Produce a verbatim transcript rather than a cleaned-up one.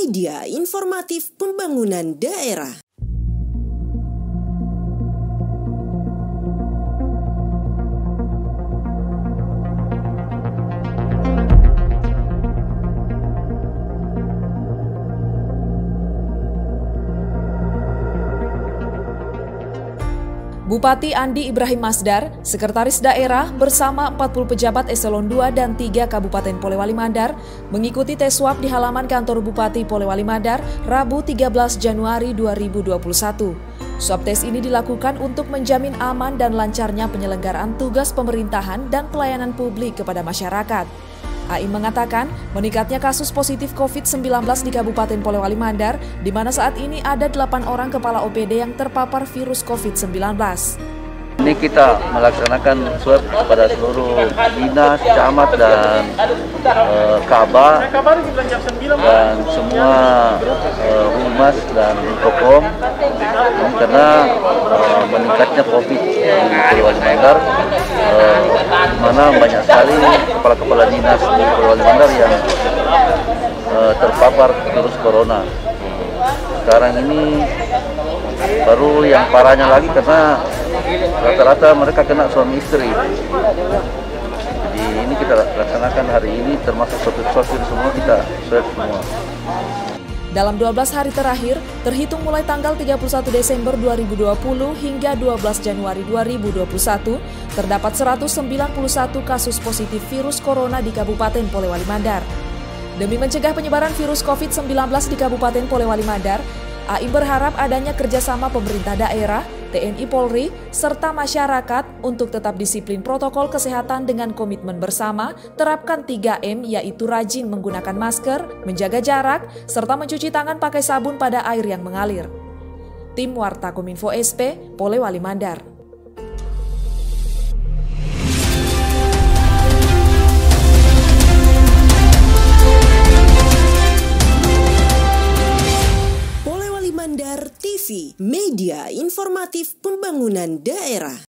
media informatif pembangunan daerah. Bupati Andi Ibrahim Masdar, Sekretaris Daerah bersama empat puluh pejabat eselon dua dan tiga Kabupaten Polewali Mandar mengikuti tes swab di halaman kantor Bupati Polewali Mandar Rabu tiga belas Januari dua ribu dua puluh satu. Swab tes ini dilakukan untuk menjamin aman dan lancarnya penyelenggaraan tugas pemerintahan dan pelayanan publik kepada masyarakat. A I mengatakan meningkatnya kasus positif covid sembilan belas di Kabupaten Polewali Mandar, di mana saat ini ada delapan orang kepala O P D yang terpapar virus covid sembilan belas. Ini kita melaksanakan swab kepada seluruh dinas, camat, dan uh, Kaba, dan semua uh, humas dan Infokom, karena uh, meningkatnya COVID di Polewali Mandar, uh, di mana banyak sekali kepala-kepala dinas di Polewali Mandar yang uh, terpapar virus corona. Sekarang ini baru yang parahnya lagi karena rata-rata mereka kena suami istri. Jadi ini kita laksanakan hari ini, termasuk sopir-sopir semua kita swab semua. Dalam dua belas hari terakhir, terhitung mulai tanggal tiga puluh satu Desember dua ribu dua puluh hingga dua belas Januari dua ribu dua puluh satu, terdapat seratus sembilan puluh satu kasus positif virus corona di Kabupaten Polewali Mandar. Demi mencegah penyebaran virus covid sembilan belas di Kabupaten Polewali Mandar, A I berharap adanya kerjasama pemerintah daerah, T N I Polri, serta masyarakat untuk tetap disiplin protokol kesehatan dengan komitmen bersama, terapkan tiga M yaitu rajin menggunakan masker, menjaga jarak, serta mencuci tangan pakai sabun pada air yang mengalir. Tim Warta Kominfo S P, Polewali Mandar. Mandar T V, media informatif pembangunan daerah.